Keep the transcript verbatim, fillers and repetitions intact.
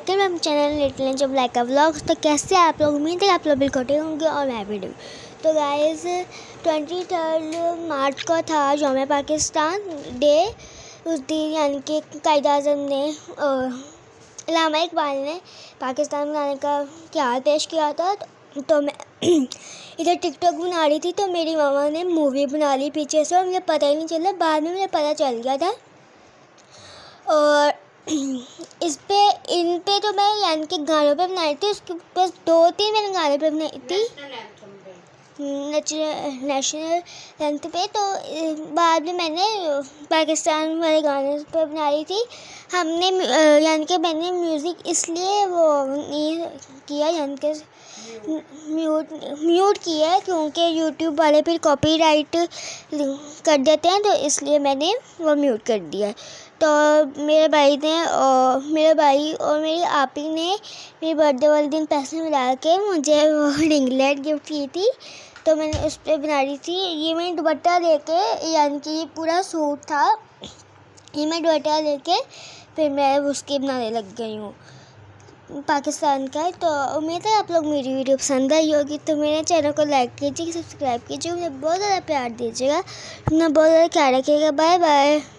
Welcome मेरे channel little angel black का vlogs. तो कैसे आप लोग, उम्मीद है आप लोग बिल्कुल ठीक होंगे और मैं भी हूँ। तो गाइस ट्वेंटी थर्ड मार्च को था यौम पाकिस्तान डे। उस दिन यानी कि कायद आज़म ने अल्लामा इकबाल ने पाकिस्तान बनाने का ख्याल पेश किया था। तो, तो मैं इधर टिकटॉक बना रही थी तो मेरी मामा ने मूवी बना ली पीछे से और मुझे पता ही नहीं चला। बाद में मुझे पता चल गया था। और इस पे इन पे तो मैं यानी कि गानों पे बनाई थी, उसके बस दो तीन मैंने गाने पे बनाई थी नेशनल एंथ पे। तो बाद में मैंने पाकिस्तान वाले गाने पे बनाई थी। हमने यानी कि मैंने म्यूज़िक इसलिए वो नहीं किया, यानी कि म्यूट म्यूट किया है क्योंकि यूट्यूब वाले फिर कॉपीराइट कर देते हैं, तो इसलिए मैंने वो म्यूट कर दिया। तो मेरे भाई ने और मेरे भाई और मेरी आपी ने मेरे बर्थडे वाले दिन पैसे मिला के मुझे वो रिंग लाइट गिफ्ट की थी। तो मैंने उस पर बना रही थी। ये मैं दुपट्टा लेके, यानी कि ये पूरा सूट था, ये मैं दुपट्टा लेके फिर मैं उसके बनाने लग गई हूँ पाकिस्तान का। तो उम्मीद है आप लोग मेरी वीडियो पसंद आई होगी। तो मेरे चैनल को लाइक कीजिए, सब्सक्राइब कीजिए, मुझे बहुत ज़्यादा प्यार दीजिएगा, अपना बहुत ज़्यादा ख्याल रखिएगा। Bye bye.